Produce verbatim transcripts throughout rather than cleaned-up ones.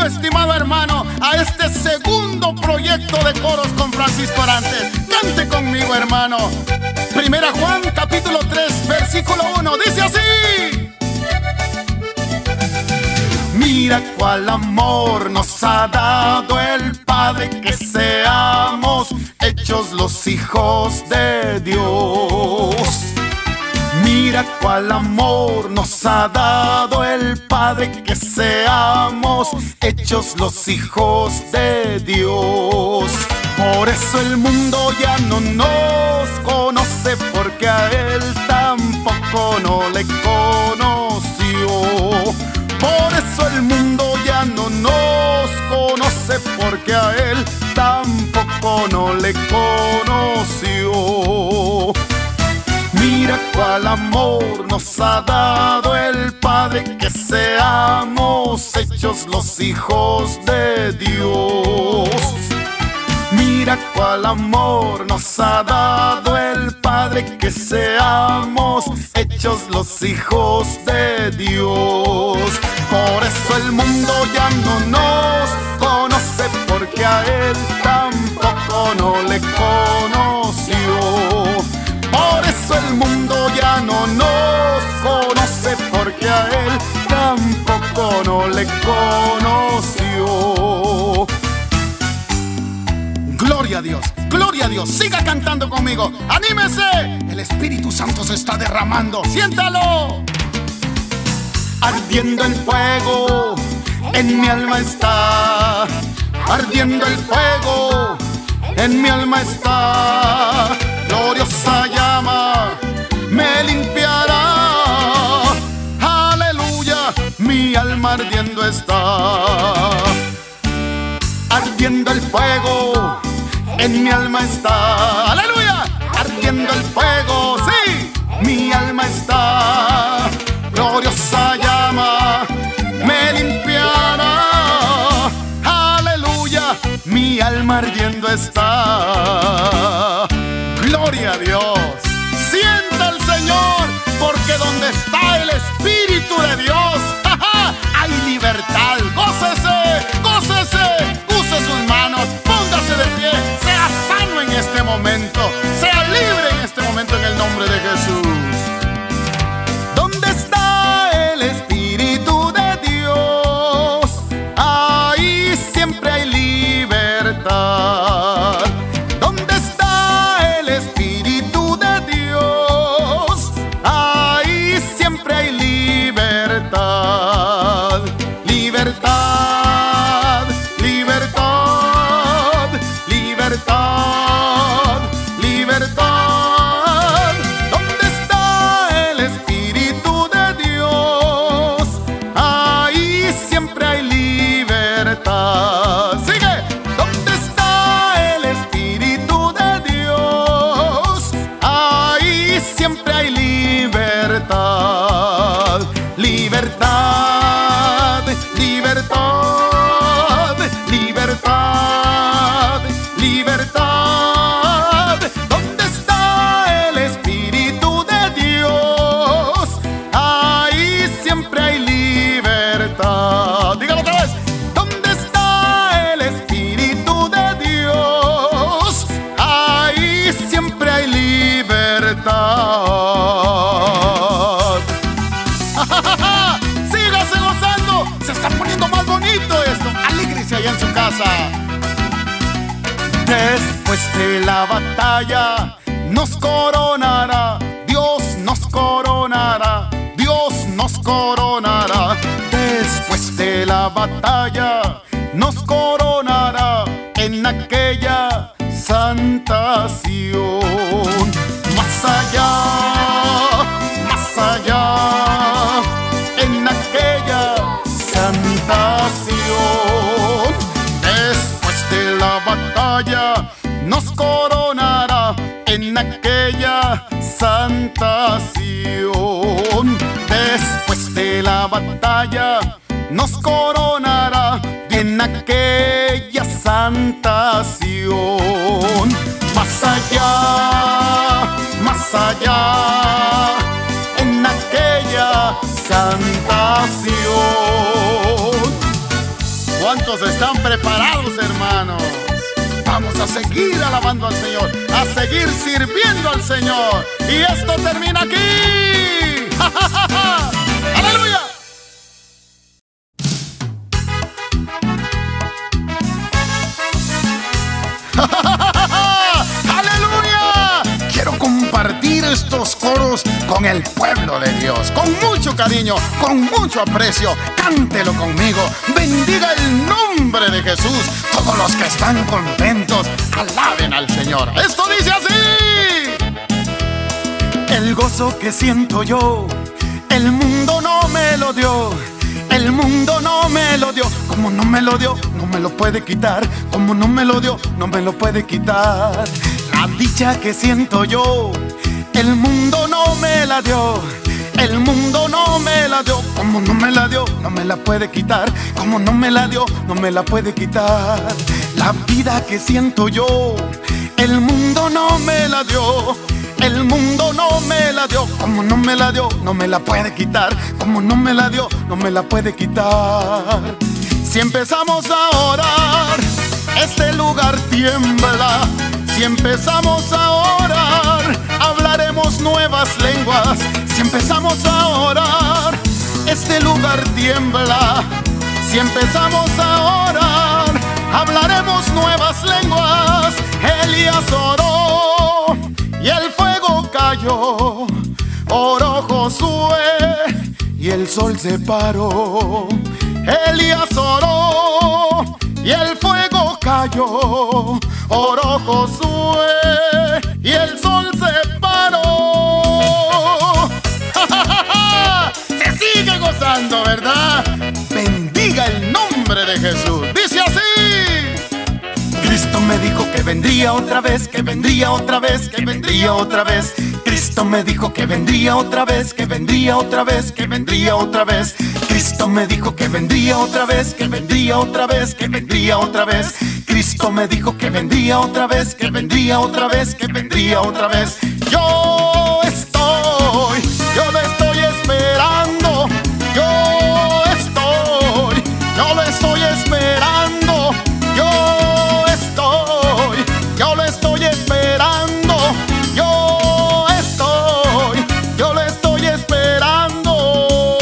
Bienvenido, estimado hermano, a este segundo proyecto de coros con Francisco Orantes. Cante conmigo, hermano. Primera Juan, capítulo tres, versículo uno, dice así: mira cuál amor nos ha dado el Padre, que seamos hechos los hijos de Dios. Mira cuál amor nos ha dado el Padre, que seamos hechos los hijos de Dios. Por eso el mundo ya no nos conoce, porque a Él tampoco no le conoció. Por eso el mundo ya no nos conoce, porque a Él tampoco no le conoció. Mira cuál amor nos ha dado el Padre, que seamos hechos los hijos de Dios. Mira cuál amor nos ha dado el Padre, que seamos hechos los hijos de Dios. Por eso el mundo ya no nos conoce, porque a Él tampoco no le conoció. Por eso el mundo ya no nos conoce, porque a Él tampoco no le conoció. Gloria a Dios, gloria a Dios. Siga cantando conmigo, anímese. El Espíritu Santo se está derramando, siéntalo. Ardiendo el fuego en mi alma está, ardiendo el fuego en mi alma está. Gloriosa llama me limpiará. Aleluya, mi alma ardiendo está. Ardiendo el fuego en mi alma está. Aleluya, ardiendo el fuego, sí, mi alma está. Gloriosa llama me limpiará. Aleluya, mi alma ardiendo está. Gloria a Dios. Sienta al Señor, porque donde está el Espíritu de Dios, ¡ja, ja!, hay libertad. Gócese, gócese, use sus manos, póngase de pie, sea sano en este momento, sea libre en este momento, en el nombre de Jesús. ¿Dónde está el Espíritu de Dios? Ahí siempre hay libertad. ¿Dónde está el Espíritu de Dios? Ahí siempre hay libertad. Libertad, libertad, libertad, libertad. ¿Dónde está el Espíritu de Dios? Ahí siempre hay libertad. Sigue. ¿Dónde está el Espíritu de Dios? Ahí siempre hay libertad. Libertad, libertad, libertad, libertad. ¿Dónde está el Espíritu de Dios? Ahí siempre hay libertad. Dígalo otra vez. ¿Dónde está el Espíritu de Dios? Ahí siempre hay libertad. Sígase gozando. Se está poniendo más bonito esto. Alígrese allá en su casa. Después de la batalla nos coronará, Dios nos coronará, Dios nos coronará. Después de la batalla nos coronará en aquella santa Sión. Más allá, más allá, en aquella santa Sión. Después de la batalla nos coronará en aquella santa Sión. Después de la batalla nos coronará en aquella santa Sión. Más allá, más allá, en aquella santa Sión. One, discos están preparados, hermanos. Vamos a seguir alabando al Señor, a seguir sirviendo al Señor. Y esto termina aquí. ¡Ja, ja, ja, ja! ¡Aleluya! ¡Ja, ja, ja, ja, ja! ¡Aleluya! Quiero compartir estos coros con el pueblo de Dios, con mucho cariño, con mucho aprecio. Cántelo conmigo. Bendiga el nombre de Jesús. Todos los que están contentos, alaben al Señor. Esto dice así: el gozo que siento yo, el mundo no me lo dio. El mundo no me lo dio. Como no me lo dio, no me lo puede quitar. Como no me lo dio, no me lo puede quitar. La dicha que siento yo, el mundo no me la dio. El mundo no me la dio. Como no me la dio, no me la puede quitar. Como no me la dio, no me la puede quitar. La vida que siento yo, el mundo no me la dio. El mundo no me la dio. Como no me la dio, no me la puede quitar. Como no me la dio, no me la puede quitar. Si empezamos a orar, este lugar tiembla. Si empezamos a orar, hablaremos nuevas lenguas. Si empezamos a orar, este lugar tiembla. Si empezamos a orar, hablaremos nuevas lenguas. Elías oró y el fuego cayó. Oró Josué y el sol se paró. Elías oró y el fuego cayó. Oró Josué y el sol se paró. ¡Ja, ja, ja, ja! Se sigue gozando, ¿verdad? Bendiga el nombre de Jesús. Dice así: Cristo me dijo que vendría otra vez, que vendría otra vez, que vendría otra vez. Cristo me dijo que vendría otra vez, que vendría otra vez, que vendría otra vez. Cristo me dijo que vendría otra vez, que vendría otra vez, que vendría otra vez. Cristo me dijo que vendría otra vez, que vendría otra vez, que vendría otra vez. Yo estoy, yo lo estoy esperando. Yo estoy, yo lo estoy esperando. Yo estoy, yo lo estoy esperando. Yo estoy, yo lo estoy esperando.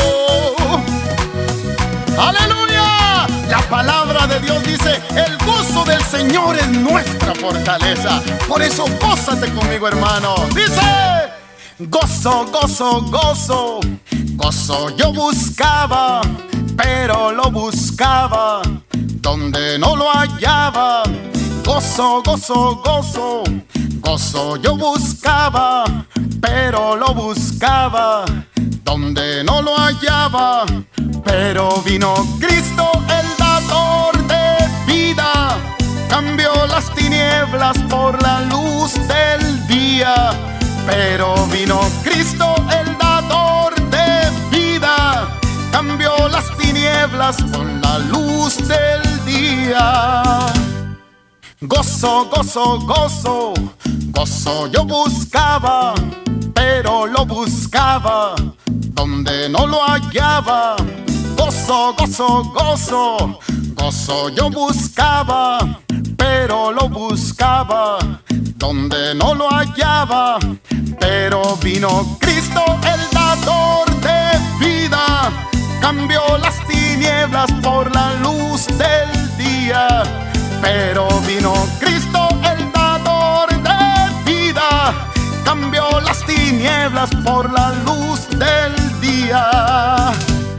¡Aleluya! La palabra de Dios dice: el gozo del Señor es nuestra fortaleza. Por eso gózate conmigo, hermano. Dice: gozo, gozo, gozo. Gozo yo buscaba, pero lo buscaba donde no lo hallaba. Gozo, gozo, gozo. Gozo yo buscaba, pero lo buscaba donde no lo hallaba. Pero vino Cristo, el dador de vida. Cambió las tinieblas por la luz del día. Pero vino Cristo, el dador de vida. Cambió las tinieblas con la luz del día. Gozo, gozo, gozo. Gozo yo buscaba, pero lo buscaba donde no lo hallaba. Gozo, gozo, gozo. Gozo yo buscaba, pero lo buscaba donde no lo hallaba. Pero vino Cristo, el dador de vida. Cambió las tinieblas por la luz del día. Pero vino Cristo, el dador de vida. Cambió las tinieblas por la luz del día.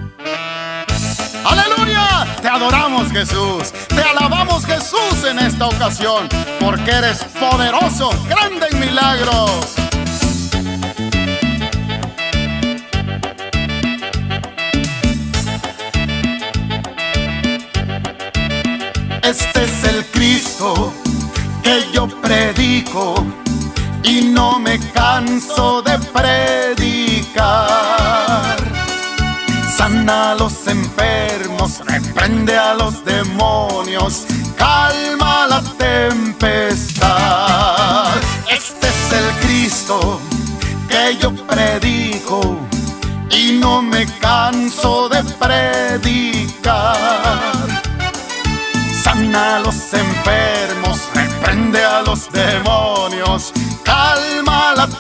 ¡Aleluya! Te adoramos, Jesús. Te alabamos, Jesús, en esta ocasión, porque eres poderoso, grande en milagros. Este es el Cristo que yo predico y no me canso de predicar. Sana a los enfermos, reprende a los demonios, calma la tempestad. Este es el Cristo que yo predico y no me canso de predicar. sana a los enfermos, reprende a los demonios, calma la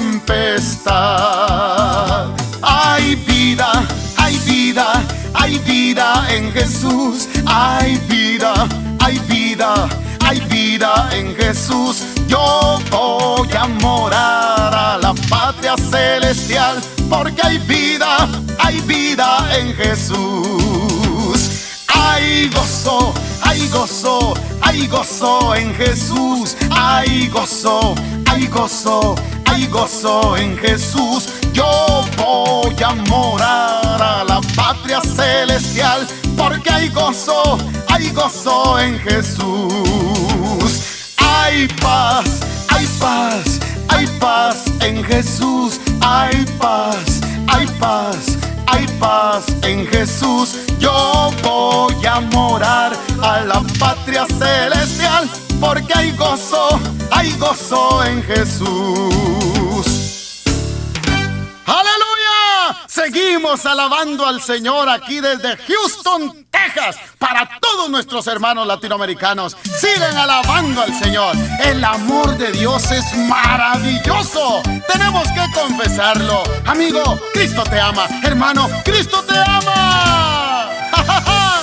tempestad. Hay vida, hay vida, hay vida en Jesús. Hay vida, hay vida, hay vida en Jesús. Yo voy a morar a la patria celestial, porque hay vida, hay vida en Jesús. Hay gozo, hay gozo, hay gozo en Jesús. Hay gozo, hay gozo, hay gozo en Jesús. Yo voy a morar a la patria celestial, porque hay gozo, hay gozo en Jesús. Hay paz, hay paz, hay paz en Jesús. Hay paz, hay paz, hay paz en Jesús. Yo voy a morar a la patria celestial, porque hay gozo, hay gozo en Jesús. ¡Aleluya! Seguimos alabando al Señor aquí desde Houston, Texas, para todos nuestros hermanos latinoamericanos. Sigan alabando al Señor. El amor de Dios es maravilloso. Tenemos que confesarlo. Amigo, Cristo te ama. Hermano, Cristo te ama. ¡Ja, ja, ja!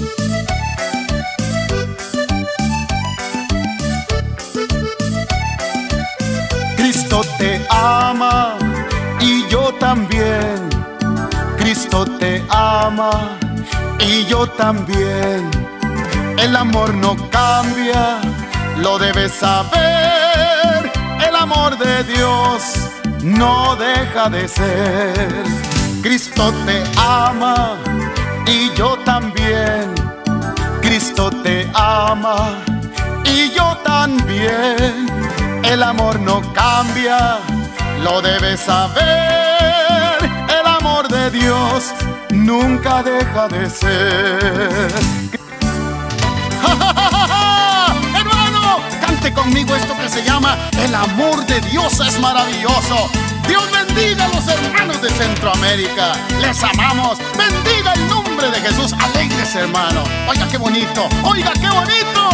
Cristo te ama y yo también. Cristo te ama y yo también. El amor no cambia, lo debes saber. El amor de Dios no deja de ser. Cristo te ama y yo también. Cristo te ama y yo también. El amor no cambia, lo debes saber. El amor de Dios nunca deja de ser. ¡Ja, ja, ja, ja, ja! Hermano, cante conmigo esto que se llama El amor de Dios es maravilloso. Dios bendiga a los hermanos de Centroamérica. Les amamos. Bendiga el nombre de Jesús. Alegres, hermano. Oiga qué bonito. Oiga qué bonito.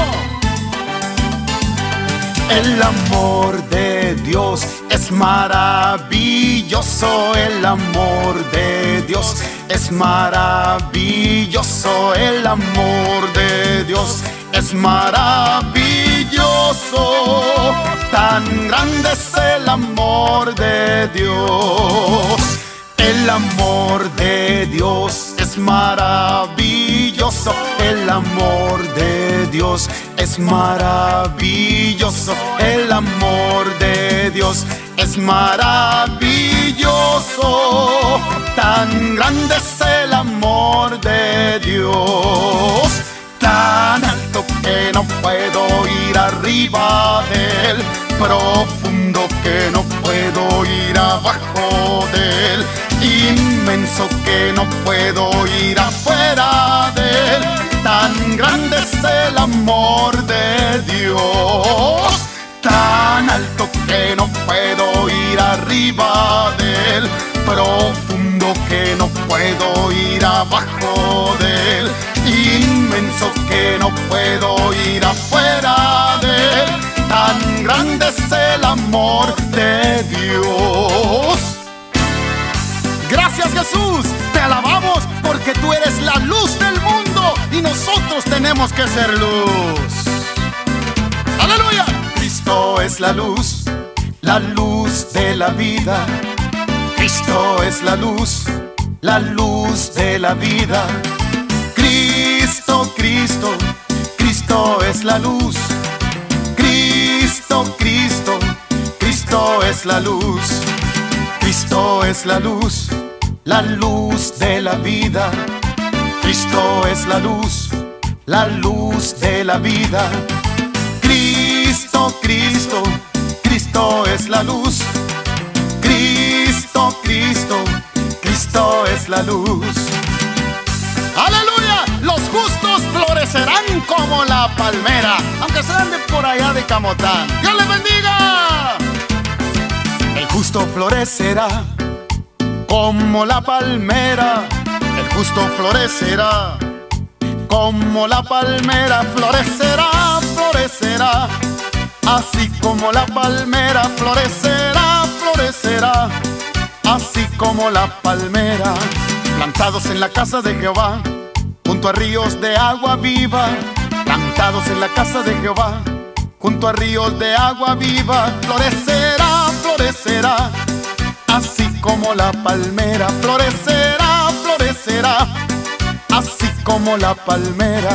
El amor de Dios es maravilloso. El amor de Dios es maravilloso. El amor de Dios es maravilloso. Tan grande es el amor de Dios. El amor de Dios es maravilloso. El amor de Dios es maravilloso. El amor de Dios es maravilloso. Tan grande es el amor de Dios. Tan alto que no puedo ir arriba de él, profundo que no puedo ir abajo de él, inmenso que no puedo ir afuera de él. Tan grande es el amor de Dios. Tan alto que no puedo ir arriba de él, profundo que no puedo ir abajo de él, inmenso que no puedo ir afuera de él. Tan grande es el amor de Dios. Gracias, Jesús, te alabamos porque tú eres la luz del mundo y nosotros tenemos que ser luz. ¡Aleluya! Cristo es la luz, la luz de la vida. Cristo es la luz, la luz de la vida. Cristo, Cristo, Cristo es la luz. Cristo, Cristo, Cristo es la luz. Cristo es la luz, la luz de la vida. Cristo es la luz, la luz de la vida. Cristo, Cristo, Cristo es la luz. Cristo, Cristo, Cristo es la luz. ¡Aleluya! Los justos florecerán como la palmera, aunque sean de por allá de Camotán. ¡Dios les bendiga! El justo florecerá como la palmera. El justo florecerá como la palmera florecerá, florecerá. Así como la palmera florecerá, florecerá. Así como la palmera, plantados en la casa de Jehová, junto a ríos de agua viva. Plantados en la casa de Jehová, junto a ríos de agua viva. Florecerá, florecerá. Así como la palmera, florecerá, florecerá. Así como la palmera.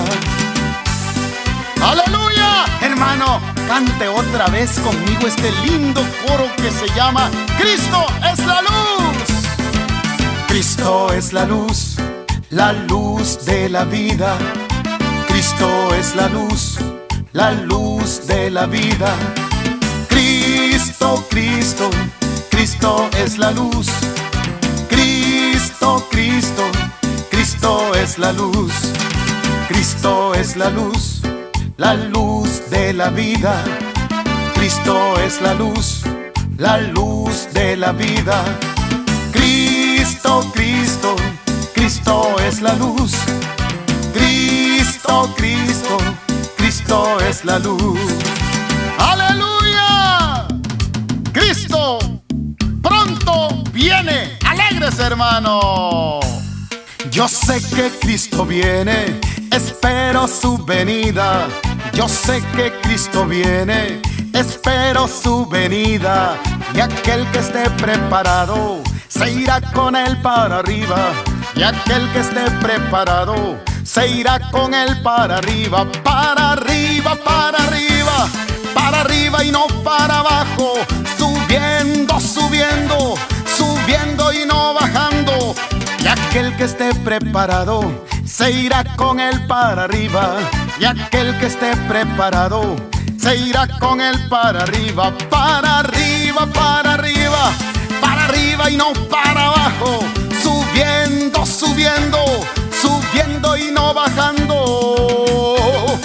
¡Aleluya! Hermano, cante otra vez conmigo este lindo coro que se llama Cristo es la luz. Cristo es la luz, la luz de la vida. Cristo es la luz, la luz de la vida. Cristo, Cristo, Cristo es la luz. Cristo, Cristo, Cristo es la luz. Cristo es la luz, la luz de la vida. Cristo es la luz, la luz de la vida. Cristo, Cristo, Cristo es la luz. Cristo, Cristo, Cristo es la luz. ¡Aleluya! Cristo pronto viene. ¡Alegres, hermano! Yo sé que Cristo viene, espero su venida. Yo sé que Cristo viene, espero su venida. Y aquel que esté preparado se irá con él para arriba. Y aquel que esté preparado se irá con él para arriba. Para arriba, para arriba, para arriba y no para abajo. Subiendo, subiendo, subiendo y no bajando. Y aquel que esté preparado se irá con él para arriba. Y aquel que esté preparado se irá con él para arriba. Para arriba, para arriba, para arriba y no para abajo. Subiendo, subiendo, subiendo y no bajando.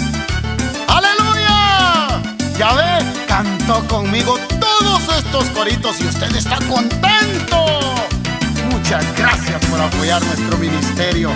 ¡Aleluya! Ya ve, cantó conmigo todos estos coritos y usted está contento. Muchas gracias por apoyar nuestro ministerio.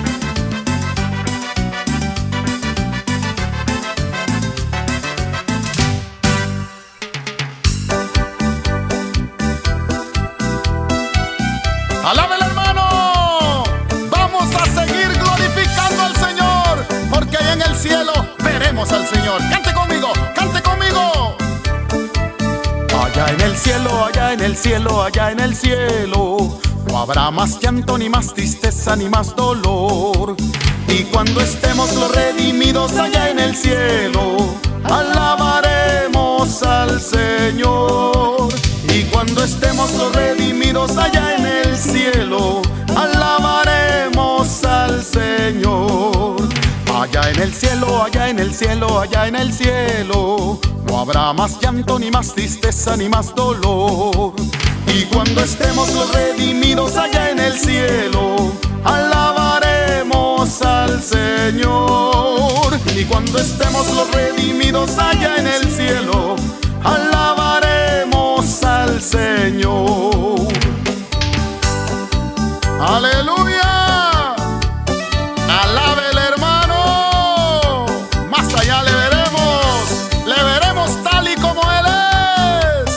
¡Alábele, hermano! Vamos a seguir glorificando al Señor, porque allá en el cielo veremos al Señor. ¡Cante conmigo! ¡Cante conmigo! Allá en el cielo, allá en el cielo, allá en el cielo, no habrá más llanto, ni más tristeza, ni más dolor. Y cuando estemos los redimidos allá en el cielo, alabaremos al Señor. Y cuando estemos los redimidos allá en el cielo, alabaremos al Señor. Allá en el cielo, allá en el cielo, allá en el cielo, no habrá más llanto, ni más tristeza, ni más dolor. Y cuando estemos los redimidos allá en el cielo, alabaremos al Señor. Y cuando estemos los redimidos allá en el cielo, alabaremos al Señor. ¡Aleluya! ¡Alábele, hermano! Más allá le veremos, le veremos tal y como Él es.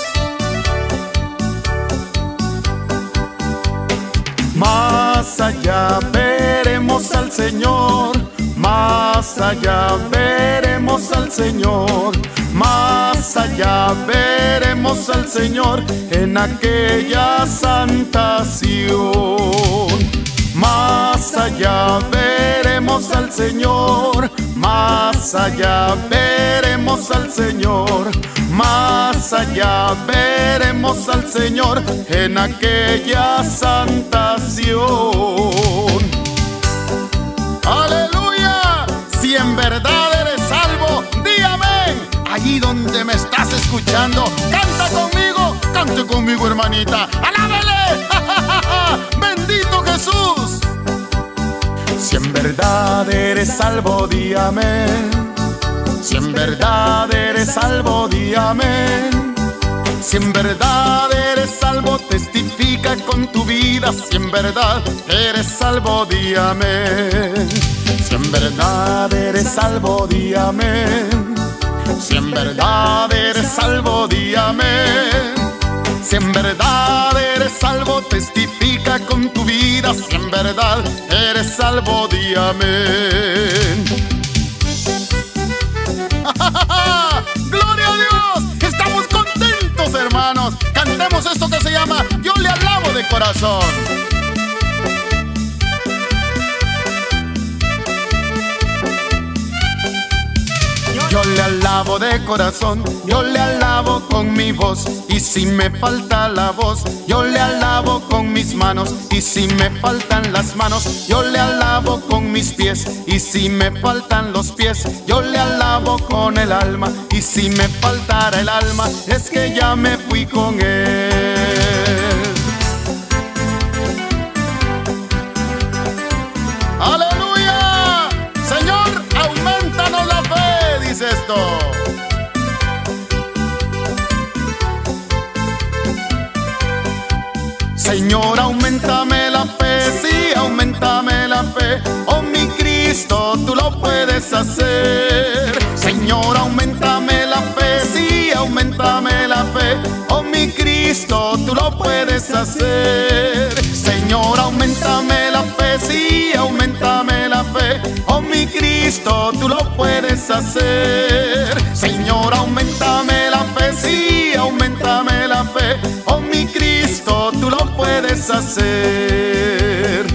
Más allá veremos al Señor, más allá veremos al Señor, más allá veremos al Señor en aquella santa Sión. Más allá veremos al Señor, más allá veremos al Señor, más allá veremos al Señor en aquella santa Sión. ¡Aleluya! Si en verdad eres salvo, di amén. Allí donde me estás escuchando, canta conmigo, cante conmigo, hermanita. ¡Alábele! ¡Bendito Jesús! Si en verdad eres salvo, di amén. Si en verdad eres salvo, di amén. Si en verdad eres salvo, testifica con tu vida. Si en verdad eres salvo, di amén. Si en verdad eres salvo, di amén. Si en verdad eres salvo, di amén. Si en verdad eres salvo, testifica con tu vida. Si en verdad eres salvo, di amén. ¡Gloria a Dios! Estamos contentos, hermanos. Cantemos esto que se llama Yo le alabo de corazón. Yo le alabo de corazón, yo le alabo con mi voz. Y si me falta la voz, yo le alabo con mis manos. Y si me faltan las manos, yo le alabo con mis pies. Y si me faltan los pies, yo le alabo con el alma. Y si me faltara el alma, es que ya me fui con él. ¡Aleluya! Señor, aumentanos la fe, dice esto. Señor, aumentame la fe, sí, aumentame la fe. Oh, mi Cristo, tú lo puedes hacer. Señor, aumentame la fe, sí, aumentame la fe. Oh, mi Cristo, tú lo puedes hacer. Señor, aumentame la fe, sí, aumentame la fe. Oh, mi Cristo, tú lo puedes hacer. Señor, aumentame la fe, sí, aumentame la fe. Oh, mi Cristo, tú lo puedes hacer.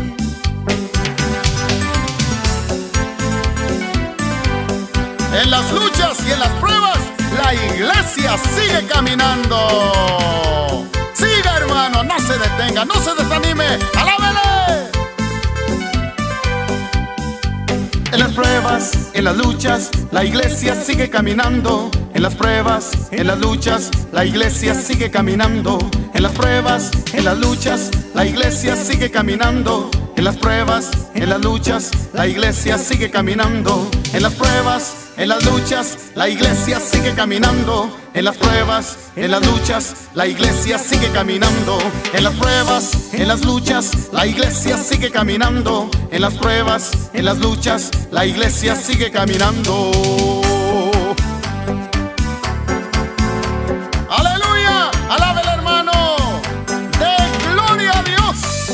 En las luchas y en las pruebas, la iglesia sigue caminando. Siga, hermano, no se detenga, no se desanime. ¡Alábele! En las pruebas, en las luchas, la iglesia sigue caminando. En las pruebas, en las luchas, la iglesia sigue caminando. En las pruebas, en las luchas, la iglesia sigue caminando. En las pruebas, en las luchas, la iglesia sigue caminando. En las pruebas, en las luchas, la iglesia sigue caminando. En las pruebas, en las luchas, la iglesia sigue caminando. En las pruebas, en las luchas, la iglesia sigue caminando. En las pruebas, en las luchas, la iglesia sigue caminando. ¡Aleluya! ¡Alábele, hermano! ¡De gloria a Dios!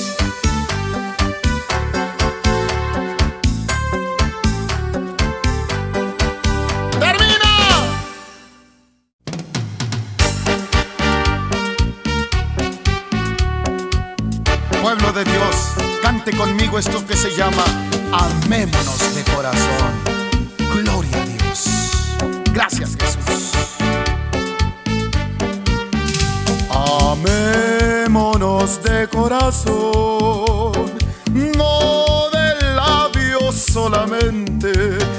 Pueblo de Dios, cante conmigo esto que se llama Amémonos de corazón. Gloria a Dios. Gracias, Jesús. Amémonos de corazón, no de labios solamente.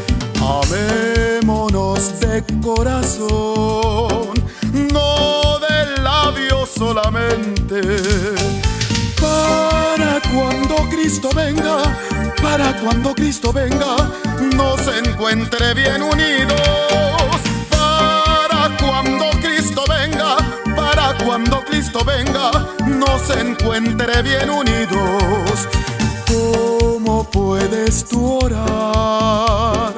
Amémonos de corazón, no de labios solamente. Para cuando Cristo venga, para cuando Cristo venga, nos encuentre bien unidos. Para cuando Cristo venga, para cuando Cristo venga, nos encuentre bien unidos. ¿Cómo puedes tú orar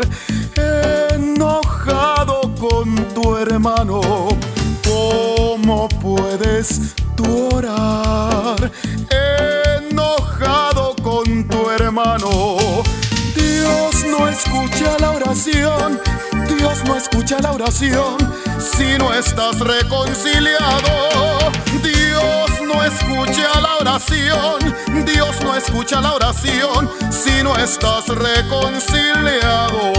enojado con tu hermano? ¿Cómo puedes tú orar enojado con tu hermano? Dios no escucha la oración, Dios no escucha la oración si no estás reconciliado. Dios no escucha la oración, Dios no escucha la oración si no estás reconciliado.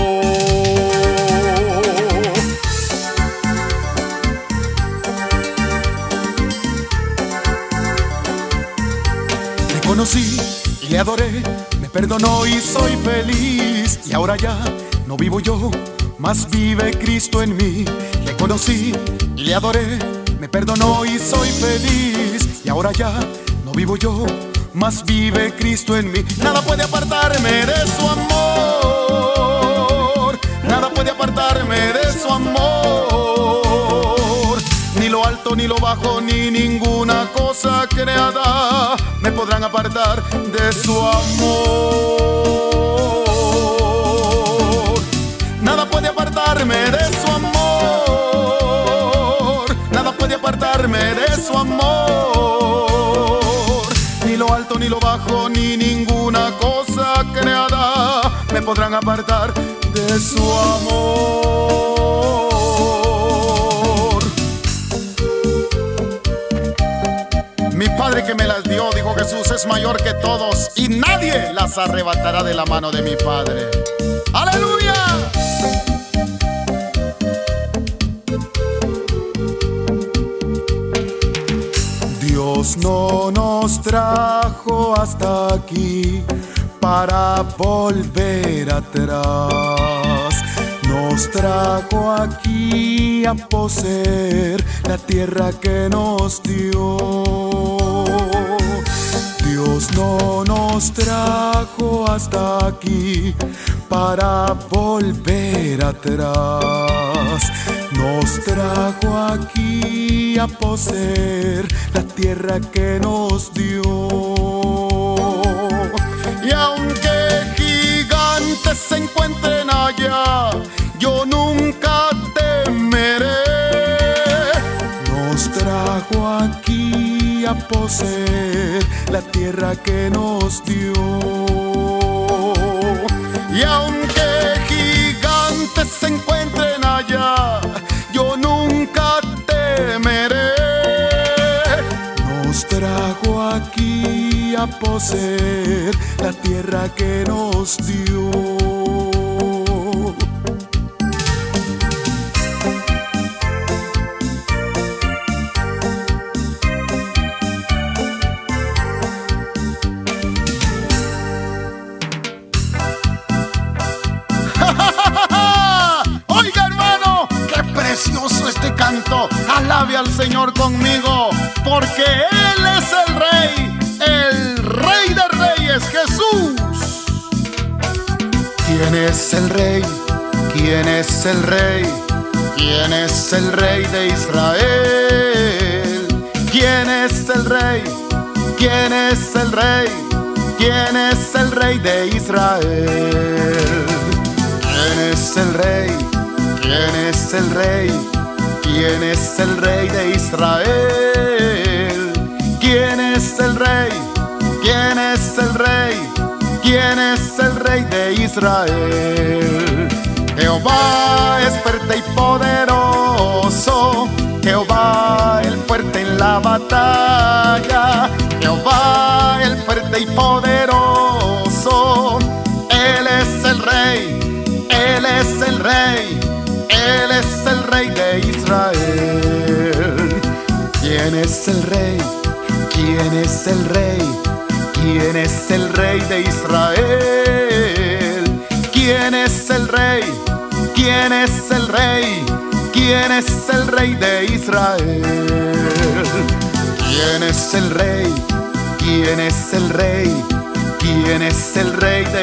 Le conocí y le adoré, me perdonó y soy feliz. Y ahora ya no vivo yo, mas vive Cristo en mí. Le conocí y le adoré, me perdonó y soy feliz. Y ahora ya no vivo yo, mas vive Cristo en mí. Nada puede apartarme de su amor, nada puede apartarme de su amor. Ni lo alto, ni lo bajo, ni ninguna cosa creada me podrán apartar de su amor. Nada puede apartarme de su amor, nada puede apartarme de su amor. Ni lo alto, ni lo bajo, ni ninguna cosa creada me podrán apartar de su amor. Mi Padre que me las dio, dijo Jesús, es mayor que todos y nadie las arrebatará de la mano de mi Padre. ¡Aleluya! Dios no nos trajo hasta aquí para volver atrás. Nos trajo aquí a poseer la tierra que nos dio. Dios no nos trajo hasta aquí para volver atrás. Nos trajo aquí a poseer la tierra que nos dio. Y aunque gigantes se encuentren allá, yo nunca temeré. Nos trajo aquí a poseer la tierra que nos dio. Y aunque gigantes se encuentren allá, yo nunca temeré. Nos trajo aquí a poseer la tierra que nos dio. Oiga, hermano, qué precioso este canto. Alabe al Señor conmigo, porque Él es el Rey, el Rey de Reyes, Jesús. ¿Quién es el Rey? ¿Quién es el Rey? ¿Quién es el Rey de Israel? ¿Quién es el Rey? ¿Quién es el Rey? ¿Quién es el Rey de Israel? ¿Quién es el Rey? ¿Quién es el Rey? ¿Quién es el Rey de Israel? ¿Quién es el Rey? ¿Quién es el Rey? ¿Quién es el Rey de Israel? Jehová es fuerte y poderoso, Jehová el fuerte en la batalla, Jehová el fuerte y poderoso. Él es el Rey, Él es el Rey, Él es el Rey de Israel. ¿Quién es el Rey? ¿Quién es el Rey? ¿Quién es el Rey de Israel? ¿Quién es el Rey? ¿Quién es el Rey? ¿Quién es el Rey de Israel? ¿Quién es el Rey? ¿Quién es el Rey? ¿Quién es el Rey de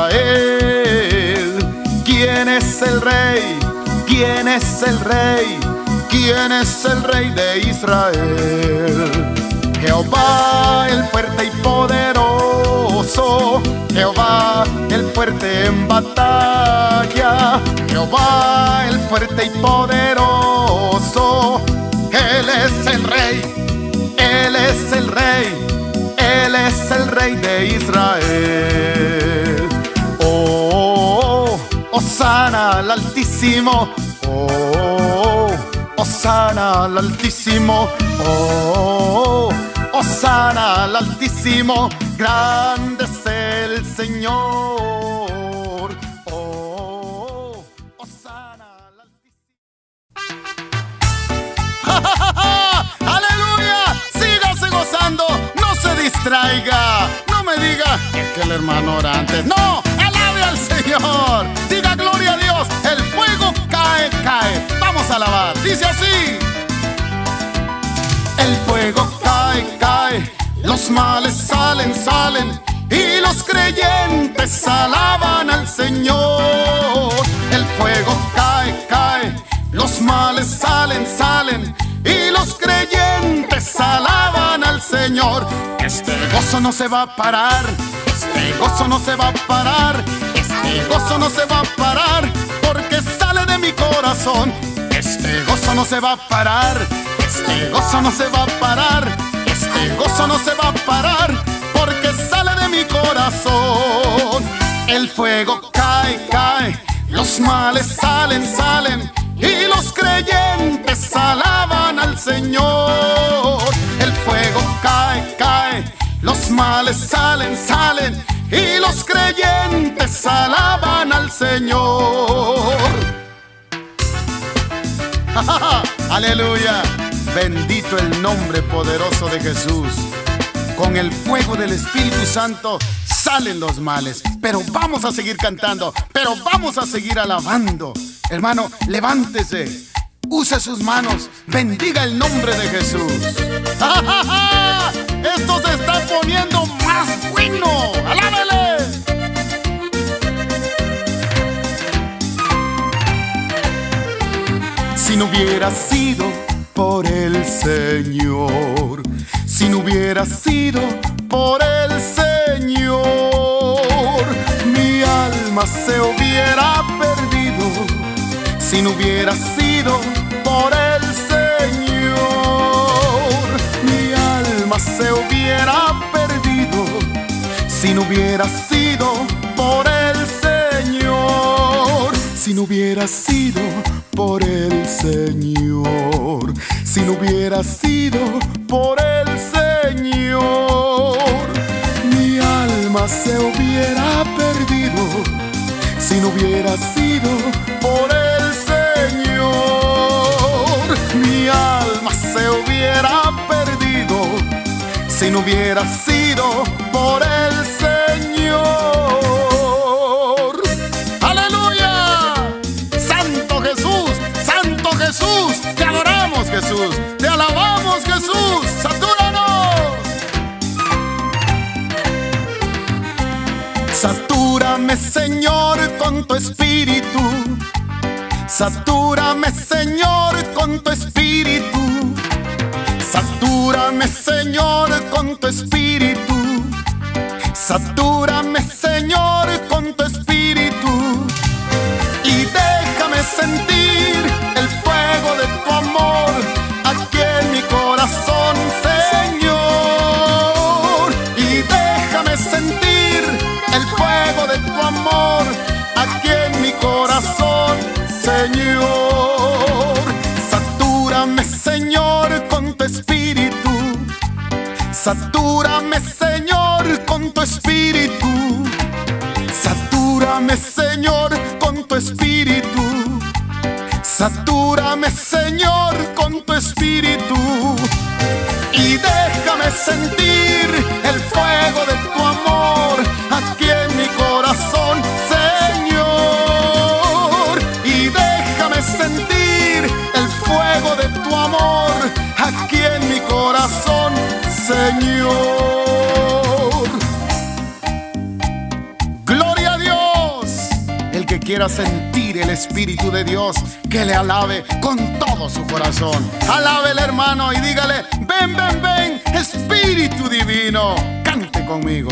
Israel? ¿Quién es el Rey? ¿Quién es el Rey? ¿Quién es el Rey de Israel? Jehová el fuerte y poderoso, Jehová el fuerte en batalla, Jehová el fuerte y poderoso. Él es el Rey, Él es el Rey, Él es el Rey de Israel. Oh, hosana al Altísimo, oh, hosana al Altísimo, oh, hosana al Altísimo, grande es el Señor. Oh, hosana al Altísimo. ¡Aleluya! Sígase gozando, no se distraiga, no me diga que el hermano ora antes. ¡No! ¡Alabe al Señor! Diga gloria a Dios, el fuego cae, cae. Vamos a alabar, dice así. El fuego cae, cae, los males salen, salen, y los creyentes alaban al Señor. El fuego cae, cae, los males salen, salen, y los creyentes alaban al Señor. Este gozo no se va a parar, este gozo no se va a parar, este gozo no se va a parar, porque sale de mi corazón. Este gozo no se va a parar, este gozo no se va a parar, este gozo no se va a parar, porque sale de mi corazón. El fuego cae, cae, los males salen, salen, y los creyentes alaban al Señor. El fuego cae, cae, los males salen, salen, y los creyentes alaban al Señor. Aleluya, bendito el nombre poderoso de Jesús. Con el fuego del Espíritu Santo salen los males. Pero vamos a seguir cantando, pero vamos a seguir alabando. Hermano, levántese, use sus manos, bendiga el nombre de Jesús. ¡Ja, ja, ja! Esto se está poniendo más bueno. ¡Alábele! Si no hubiera sido por el Señor, si no hubiera sido por el Señor, mi alma se hubiera perdido. Si no hubiera sido por el Señor, mi alma se hubiera perdido. Si no hubiera sido por el Señor, si no hubiera sido por el Señor, si no hubiera sido por el Señor, mi alma se hubiera perdido. Si no hubiera sido por el Señor, mi alma se hubiera perdido. Si no hubiera sido por el Señor. ¡Aleluya! ¡Santo Jesús! ¡Santo Jesús! ¡Te adoramos, Jesús! ¡Te alabamos, Jesús! ¡Satúranos! Satúrame, Señor, con tu espíritu. Satúrame, Señor, con tu espíritu. Satúrame, Señor, con tu espíritu. Satúrame, Señor, con tu espíritu. Y déjame sentir el fuego de tu amor aquí en mi corazón, Señor. Y déjame sentir el fuego de tu amor aquí en mi corazón, Señor. Satúrame, Señor, con tu espíritu. Satúrame, Señor, con tu espíritu. Satúrame, Señor, con tu espíritu. Satúrame, Señor, con tu espíritu. Y déjame sentir el fuego de tu amor aquí en mi corazón, Señor. Y déjame sentir el fuego de tu amor aquí en mi corazón, Señor. Gloria a Dios. El que quiera sentir el Espíritu de Dios, que le alabe con todo su corazón. Alábele, hermano, y dígale: ven, ven, ven, Espíritu Divino. Cante conmigo.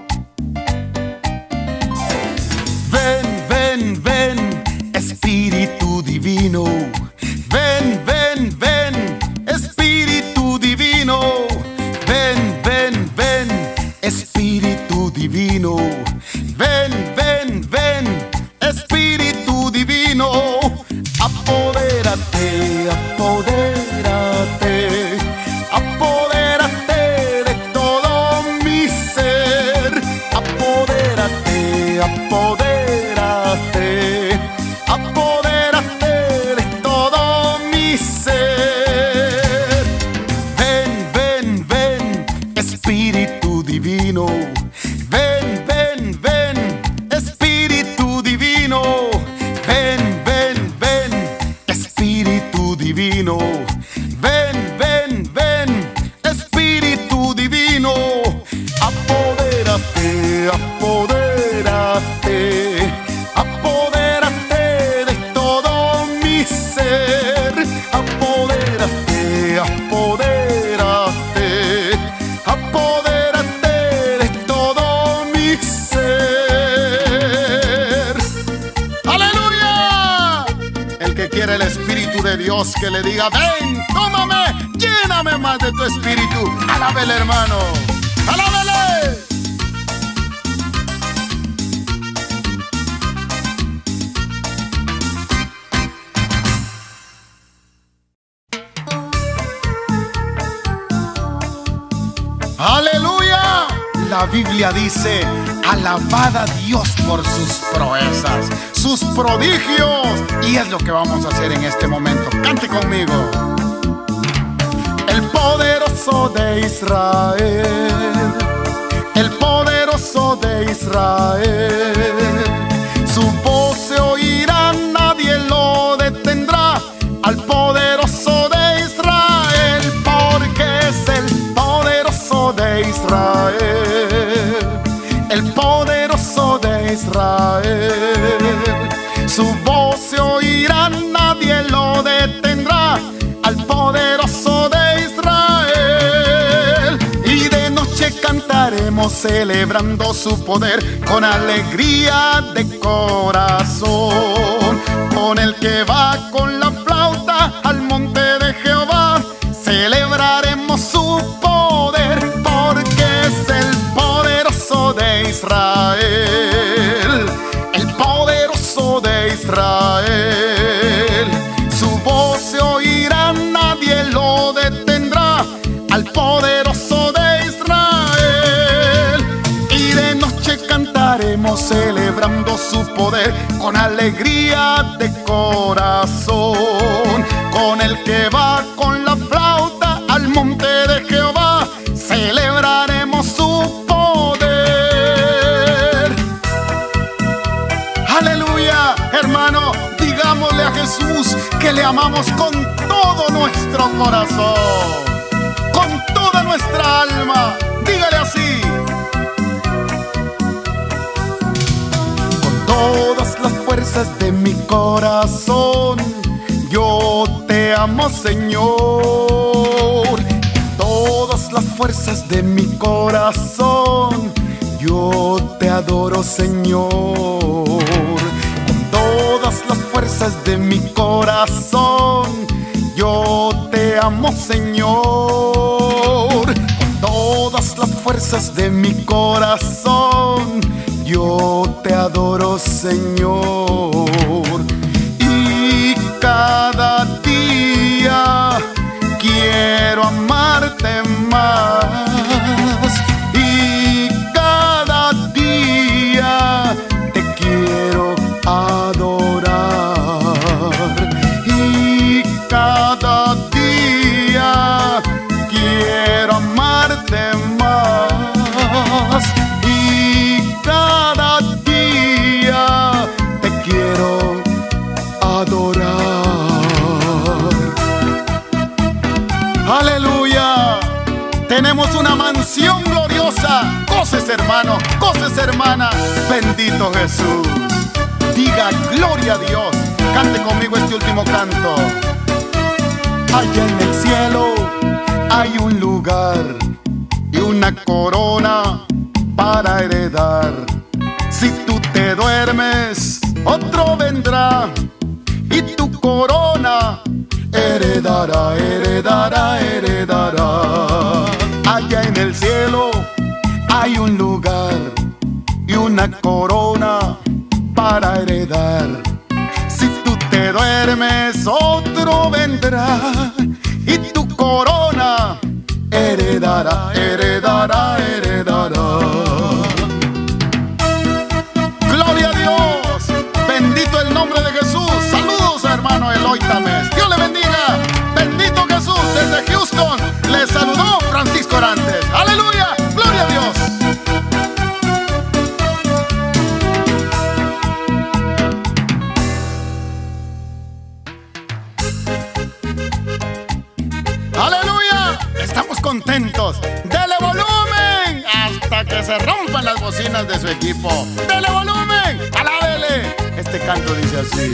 Ven, ven, ven, Espíritu Divino. Ven, ven, ven, Espíritu Divino. Ven, ven, ven, Espíritu Divino. Ven, ven, ven, Espíritu Divino. Apodérate, apodérate, apodérate de todo mi ser. Apodérate, apodérate, apodérate de todo mi ser. Ven, ven, ven, Espíritu Divino. Ven, ven, ven, Espíritu Divino. Ven, ven, ven, Espíritu Divino. Ven, ven, ven, Espíritu Divino. Apodérate, apodérate, apodérate de todo mi ser. Apodérate, apodérate. quiere el Espíritu de Dios que le diga: ven, tómame, lléname más de tu Espíritu. Alábele, hermano, alábele. ¡Aleluya! La Biblia dice: alabad a Dios por sus proezas, sus prodigios. Y es lo que vamos a hacer en este momento. Cante conmigo. El poderoso de Israel, el poderoso de Israel, su voz se oirá, nadie lo detendrá. Al poderoso de Israel, porque es el poderoso de Israel, el poderoso de Israel. Su voz se oirá, nadie lo detendrá. Al poderoso de Israel. Y de noche cantaremos celebrando su poder, con alegría de corazón, con el que va con la flauta al monte de Jehová. Celebraremos su poder, porque es el poderoso de Israel, el poderoso de Israel. Su voz se oirá, nadie lo detendrá. Al poderoso de Israel. Y de noche cantaremos celebrando su poder, con alegría de corazón, con el que va con la flauta al monte de Jehová. Celebraremos su poder. Aleluya, hermano, digámosle a Jesús que le amamos con todo nuestro corazón, con toda nuestra alma. Dígale así: con todas las fuerzas de mi corazón, yo te amo, Señor. Con todas las fuerzas de mi corazón, yo te adoro, Señor. Con todas las fuerzas de mi corazón, yo te amo, Señor. Con todas las fuerzas de mi corazón, yo te adoro, Señor. Y cada día quiero amarte más, y cada día te quiero adorar, y cada día quiero amarte más, y cada día te quiero adorar. Aleluya, tenemos una mansión gloriosa. Goces, hermano, goces, hermana. Bendito Jesús. Diga gloria a Dios. Cante conmigo este último canto. Allá en el cielo hay un lugar y una corona para heredar. Si tú te duermes, otro vendrá y tu corona heredará, heredará, heredará. Allá en el cielo hay un lugar y una corona para heredar. Si tú te duermes, otro vendrá y tu corona heredará, heredará, heredará. Gloria a Dios, bendito el nombre de Jesús. Saludos a hermano Eloy Tamés. Dios le bendiga. Bendito Jesús. Desde Houston les saludó Francisco Orantes. Aleluya, gloria a Dios. ¡Aleluya! Estamos contentos. ¡Dele volumen! Hasta que se rompan las bocinas de su equipo. ¡Dele volumen! ¡Alábele! Este canto dice así: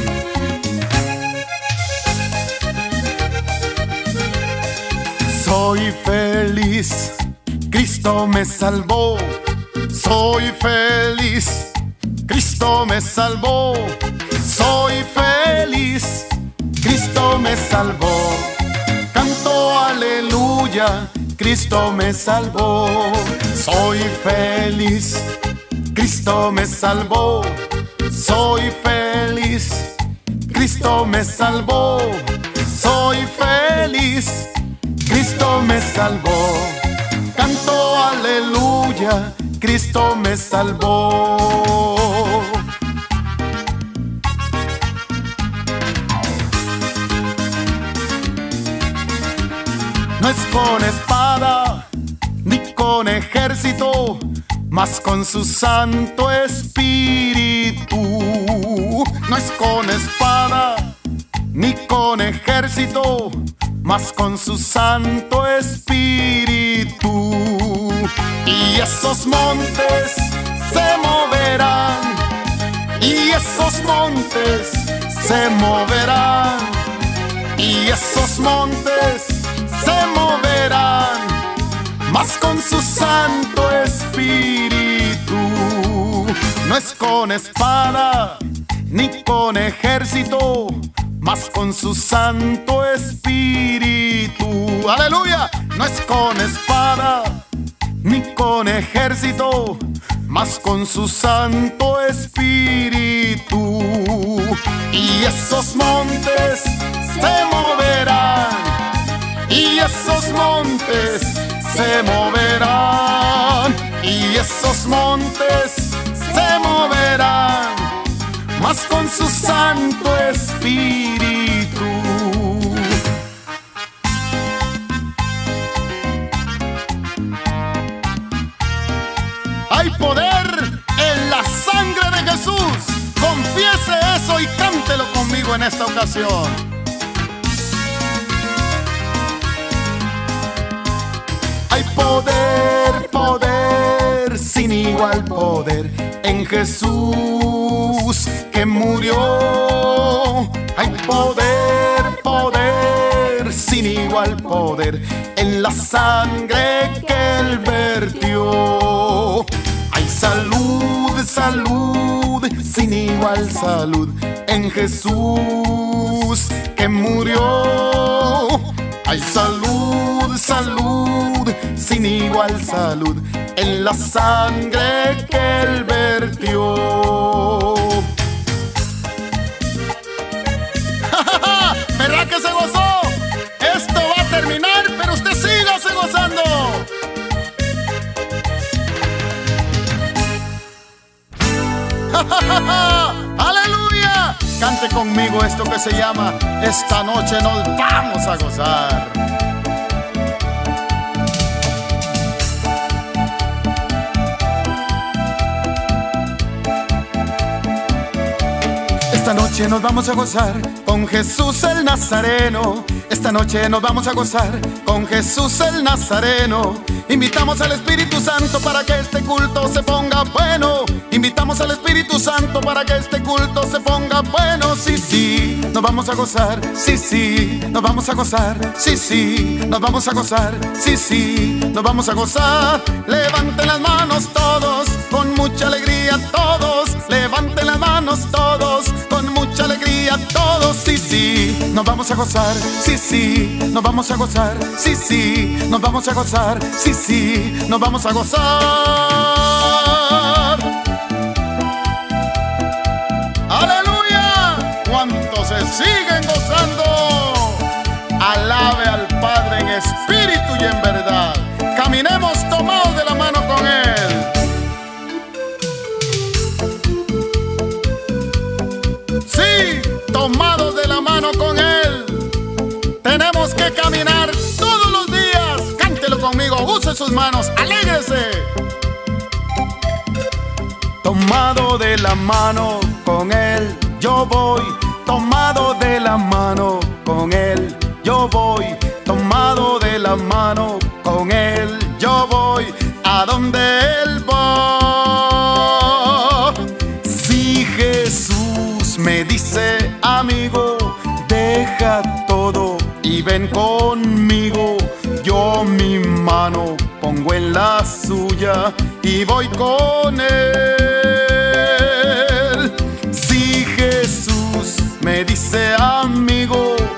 soy feliz, Cristo me salvó. Soy feliz, Cristo me salvó. Soy feliz, Cristo me salvó. Canto aleluya, Cristo me salvó. Soy feliz, Cristo me salvó. Soy feliz, Cristo me salvó. Soy feliz, Cristo me salvó. Canto aleluya, Cristo me salvó. No es con espada ni con ejército, mas con su Santo Espíritu. No es con espada ni con ejército, mas con su Santo Espíritu. Y esos montes se moverán, y esos montes se moverán, y esos montes se moverán, mas con su Santo Espíritu. No es con espada ni con ejército, mas con su Santo Espíritu. ¡Aleluya! No es con espada ni con ejército, mas con su Santo Espíritu. Y esos montes se moverán, y esos montes se moverán, y esos montes se moverán, mas con su Santo Espíritu. Hay poder en la sangre de Jesús. Confiese eso y cántelo conmigo en esta ocasión. Hay poder, poder, sin igual poder en Jesús que murió. Hay poder, poder, sin igual poder en la sangre que Él vertió. Hay salud, salud, sin igual salud en Jesús que murió. Hay salud, salud, sin igual salud en la sangre que Él vertió. ¿Verdad que se gozó? Esto va a terminar, pero usted sígase gozando. ¡Aleluya! Cante conmigo esto que se llama Esta noche nos vamos a gozar. Esta noche nos vamos a gozar con Jesús el Nazareno. Esta noche nos vamos a gozar con Jesús el Nazareno. Invitamos al Espíritu Santo para que este culto se ponga bueno. Invitamos al Espíritu Santo para que este culto se ponga bueno. Sí, sí, nos vamos a gozar. Sí, sí, nos vamos a gozar. Sí, sí, nos vamos a gozar. Sí, sí, nos vamos a gozar. Levanten las manos todos, con mucha alegría todos. Levanten las manos todos, con mucha alegría todos. Sí, sí, nos vamos a gozar. Sí, sí, nos vamos a gozar. Sí, sí, nos vamos a gozar. Sí, sí, nos vamos a gozar. ¡Aleluya! ¿Cuántos se siguen gozando? Alabe al Padre en espíritu y en verdad. Caminemos tomados de la mano con Él. Sí, tomados de la mano con Él. Tenemos que caminar todos los días. Cántelo conmigo, use sus manos, alégrese. Tomado de la mano con Él, yo voy. Tomado de la mano con Él, yo voy. Tomado de la mano con Él, yo voy. A donde Él va. Si Jesús me dice, amigo, deja todo y ven conmigo. Yo mi mano pongo en la suya y voy con Él. Si Jesús me dice, amigo,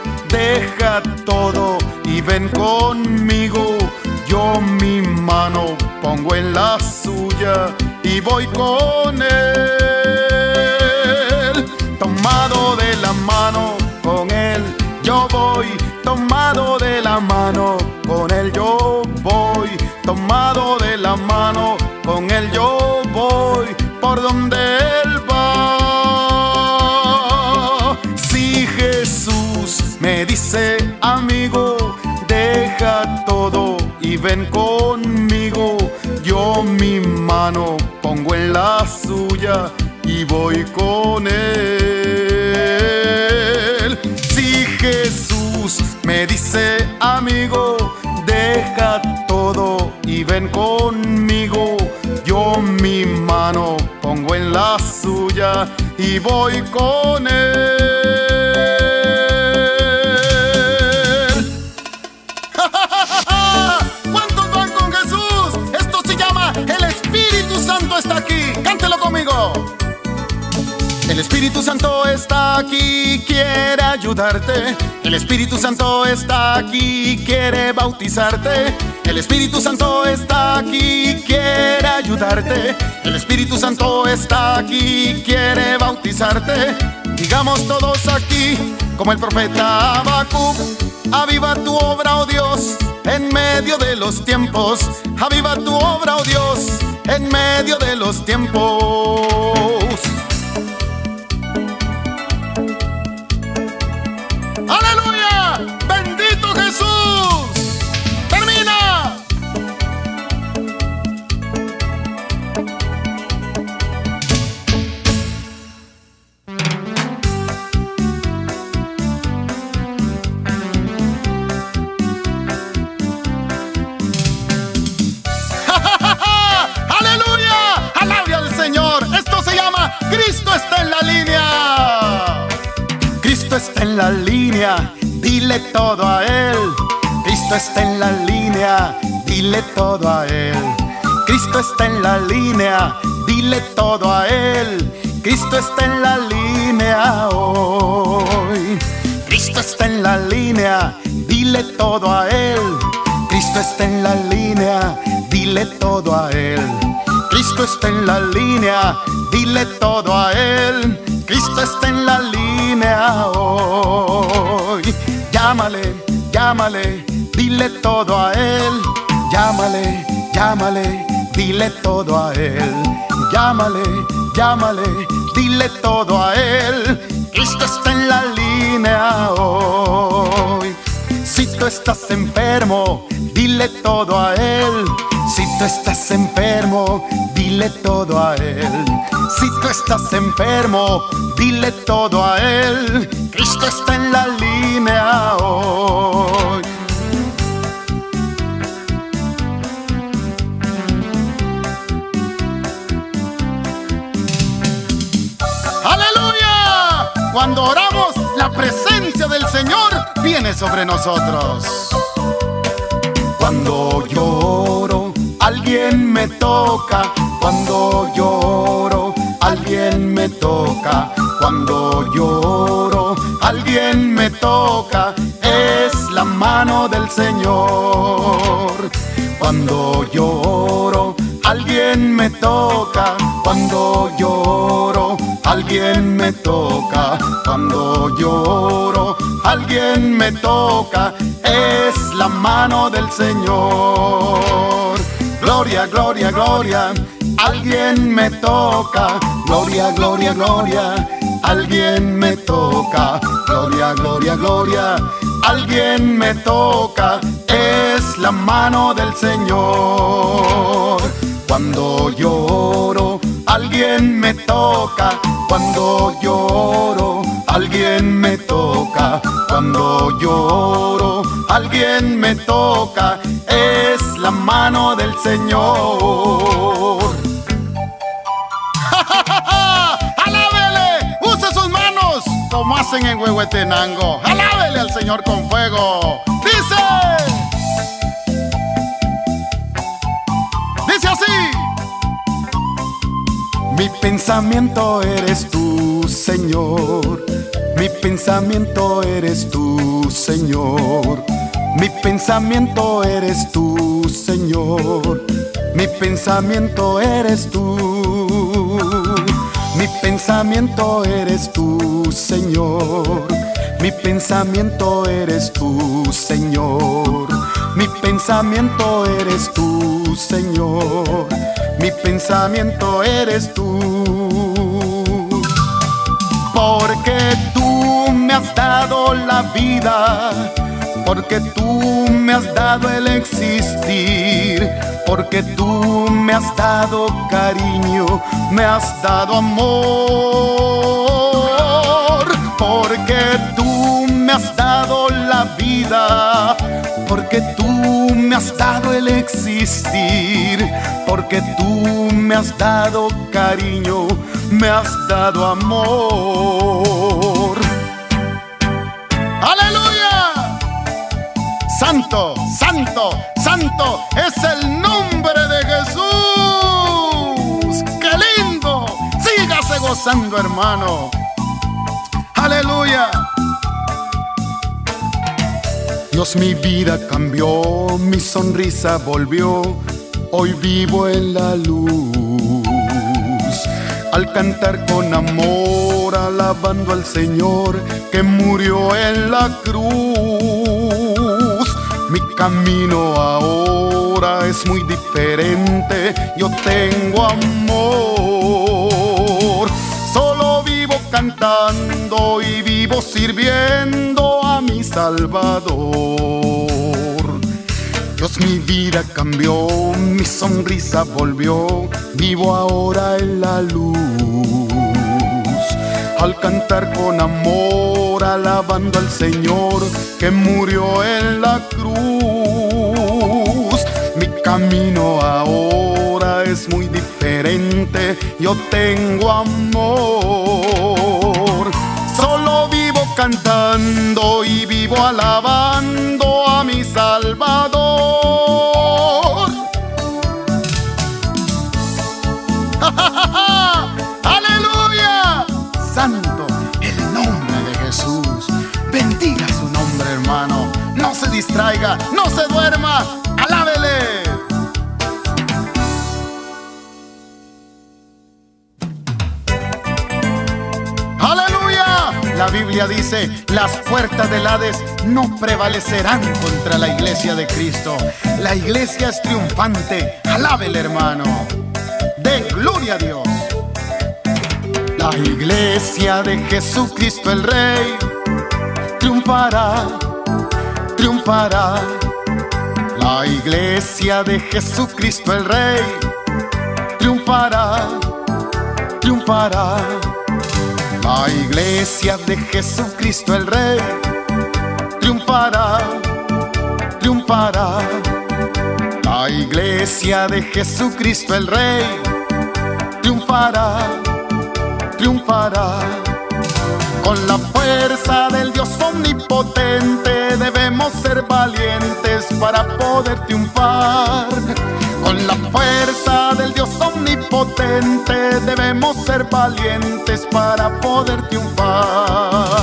deja todo y ven conmigo. Yo mi mano pongo en la suya y voy con él. Tomado de la mano con él yo voy, tomado de la mano con él yo voy, tomado de la mano con él yo voy, por donde él va. Si Jesús me dice, amigo, deja todo y ven conmigo, yo mi mano pongo en la suya y voy con él. Si Jesús me dice, amigo, deja todo y ven conmigo, yo mi mano pongo en la suya y voy con él. ¿Cuántos van con Jesús? Esto se llama el Espíritu Santo está aquí. Cántelo conmigo. El Espíritu Santo está aquí, quiere ayudarte. El Espíritu Santo está aquí, quiere bautizarte. El Espíritu Santo está aquí, quiere ayudarte. El Espíritu Santo está aquí, quiere bautizarte. Digamos todos aquí, como el profeta Habacuc: aviva tu obra, oh Dios, en medio de los tiempos. Aviva tu obra, oh Dios, en medio de los tiempos. ¡Aleluya! ¡Bendito Jesús! ¡Termina! ¡Aleluya! ¡Alabe al Señor! Esto se llama Cristo está en la línea. Cristo está en la línea, dile todo a Él. Cristo está en la línea, dile todo a Él. Cristo está en la línea, dile todo a Él. Cristo está en la línea hoy. Cristo está en la línea, dile todo a Él. Cristo está en la línea, dile todo a Él. Cristo está en la línea, dile todo a Él. Cristo está en la línea hoy. Llámale, llámale, dile todo a Él. Llámale, llámale, dile todo a Él. Llámale, llámale, dile todo a Él. Cristo está en la línea hoy. Si tú estás enfermo, dile todo a Él. Si tú estás enfermo, dile todo a Él. Si tú estás enfermo, dile todo a Él. Cristo está en la línea hoy. ¡Aleluya! Cuando oramos, la presencia del Señor viene sobre nosotros. Cuando lloro, alguien me toca. Cuando lloro, alguien me toca. Cuando lloro, alguien me toca. Es la mano del Señor. Cuando lloro, alguien me toca. Cuando lloro, alguien me toca. Cuando lloro, alguien me toca. Es la mano del Señor. Gloria, gloria, gloria, alguien me toca. Gloria, gloria, gloria, alguien me toca. Gloria, gloria, gloria, alguien me toca. Es la mano del Señor. Cuando lloro, alguien me toca. Cuando lloro, alguien me toca. Cuando lloro, alguien me toca. Es la mano del Señor. ¡Alábele! ¡Use sus manos como hacen en Huehuetenango! ¡Alábele al Señor con fuego! ¡Dice! ¡Dice así! Mi pensamiento eres tú, Señor. Mi pensamiento eres tú, Señor. Mi pensamiento eres tú, Señor. Mi pensamiento eres tú. Mi pensamiento eres tú, Señor. Mi pensamiento eres tú, Señor. Mi pensamiento eres tú, Señor. Mi pensamiento eres tú. Porque tú me has dado la vida, porque tú me has dado el existir, porque tú me has dado cariño, me has dado amor, porque tú me has dado la vida, porque tú me has dado el existir, porque tú me has dado cariño, me has dado amor. ¡Aleluya! Santo, santo, santo es el nombre de Jesús. ¡Qué lindo! Sígase gozando, hermano. ¡Aleluya! Dios, mi vida cambió, mi sonrisa volvió, hoy vivo en la luz. Al cantar con amor, alabando al Señor que murió en la cruz. Mi camino ahora es muy diferente, yo tengo amor. Solo vivo cantando y vivo sirviendo a mi Salvador. Dios, mi vida cambió, mi sonrisa volvió, vivo ahora en la luz. Al cantar con amor, alabando al Señor que murió en la cruz. Mi camino ahora es muy diferente, yo tengo amor. Solo vivo cantando y vivo alabando a mi Salvador. ¡Aleluya! Santo el nombre de Jesús. Bendiga su nombre, hermano. No se distraiga, no se duerma. ¡Alábele! La Biblia dice, las puertas del Hades no prevalecerán contra la iglesia de Cristo. La iglesia es triunfante. Alábele, hermano. De gloria a Dios. La iglesia de Jesucristo el Rey triunfará, triunfará. La iglesia de Jesucristo el Rey triunfará, triunfará. La iglesia de Jesucristo el Rey triunfará, triunfará. La iglesia de Jesucristo el Rey triunfará, triunfará. Con la fuerza del Dios omnipotente debemos ser valientes para poder triunfar. Con la fuerza del Dios omnipotente debemos ser valientes para poder triunfar.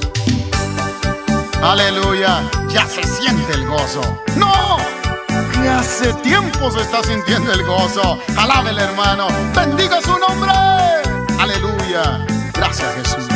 Aleluya, ya se siente el gozo. ¡No! Que hace tiempo se está sintiendo el gozo. Alábele, hermano. Bendiga su nombre. Aleluya. Gracias, Jesús.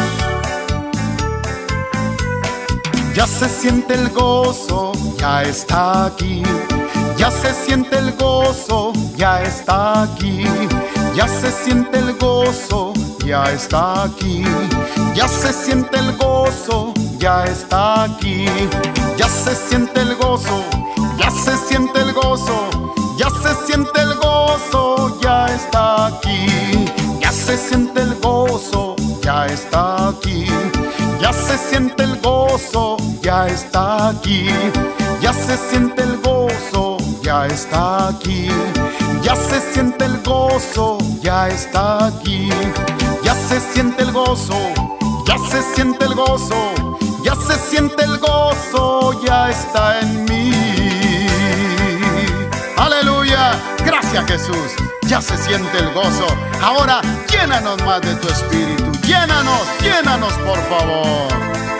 Ya se siente el gozo, ya está aquí. Ya se siente el gozo, ya está aquí. Ya se siente el gozo, ya está aquí. Ya se siente el gozo, ya está aquí. Ya se siente el gozo, ya se siente el gozo. Ya se siente el gozo, ya está aquí. Ya se siente el gozo, ya está aquí. Ya se siente el gozo, ya está aquí. Ya se siente el gozo, ya está aquí. Ya se siente el gozo, ya está aquí. Ya se siente el gozo, ya se siente el gozo. Ya se siente el gozo, ya está en mí. Aleluya. Gracias, Jesús. Ya se siente el gozo. Ahora llénanos más de tu espíritu. Llénanos, llénanos, por favor.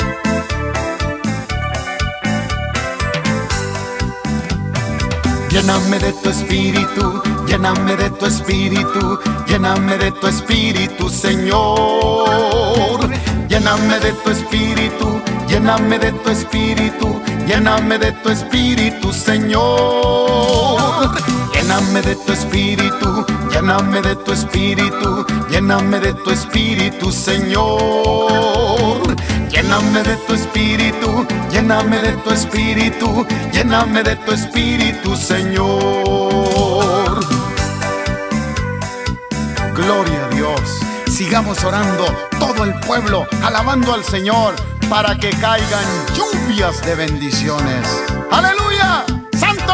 Lléname de tu espíritu, lléname de tu espíritu, lléname de tu espíritu, Señor. Lléname de tu espíritu, lléname de tu espíritu, lléname de tu espíritu, Señor. Lléname de tu espíritu, lléname de tu espíritu, lléname de tu espíritu, Señor. Lléname de tu espíritu, lléname de tu espíritu, lléname de tu espíritu, Señor. Gloria a Dios. Sigamos orando, todo el pueblo, alabando al Señor, para que caigan lluvias de bendiciones. ¡Aleluya! ¡Santo!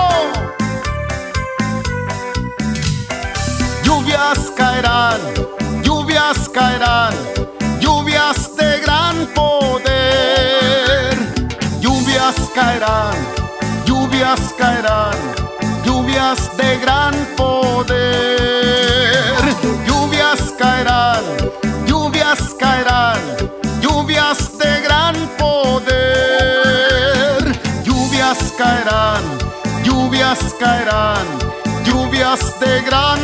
Lluvias caerán, lluvias caerán, lluvias de gran poder. Lluvias caerán, lluvias caerán, lluvias de gran poder. Lluvias caerán, lluvias caerán, lluvias de gran poder. Lluvias caerán, lluvias caerán, lluvias de gran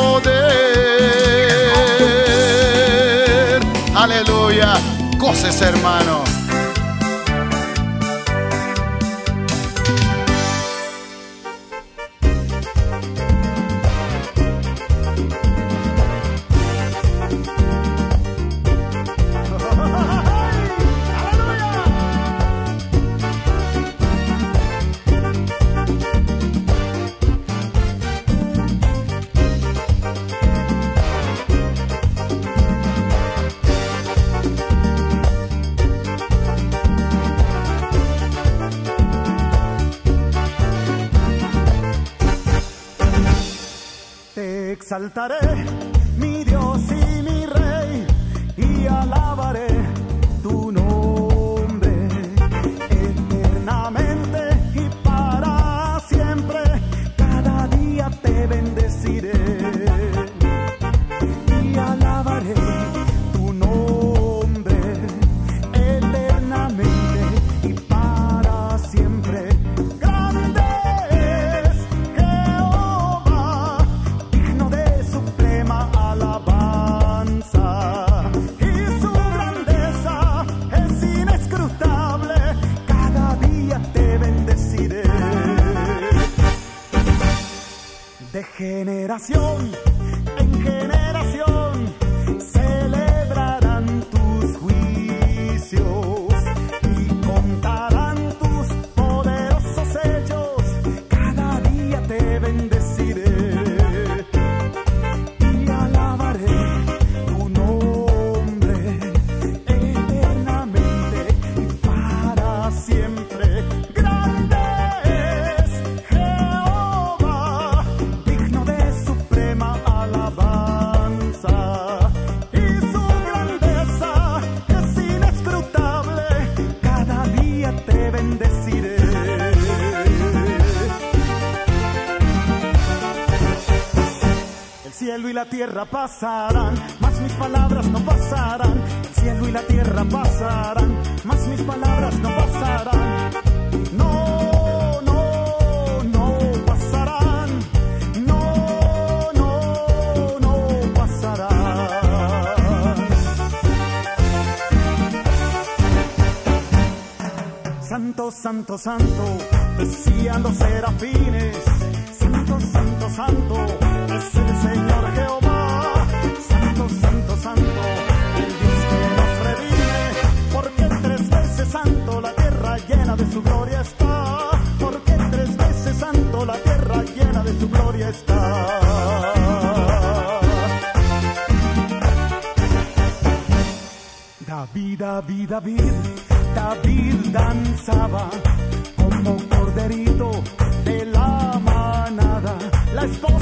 poder. Aleluya, goces, hermano. Exaltaré mi Dios y mi Rey y alabaré tu nombre eternamente y para siempre. Cada día te bendeciré y alabaré tu nombre eternamente y para siempre. De generación en generación celebrarán tus juicios y contarán tus poderosos hechos. Cada día te bendeciré y alabaré tu nombre eternamente y para siempre. Grande es Jehová, digno de suprema alabanza, y su grandeza es inescrutable. Cada día te bendeciré. El cielo y la tierra pasarán, mas mis palabras no pasarán. El cielo y la tierra pasarán, mas mis palabras no pasarán. No, no, no pasarán. No, no, no pasarán. Santo, santo, santo, decían los serafines. Santo, santo, santo, es el Señor Jehová. Santo, santo, santo, el Dios que nos redime. Porque tres veces santo la tierra llena de su gloria está. Porque tres veces santo la tierra llena de su gloria está. David, David, David, David danzaba como corderito de la manada. La esposa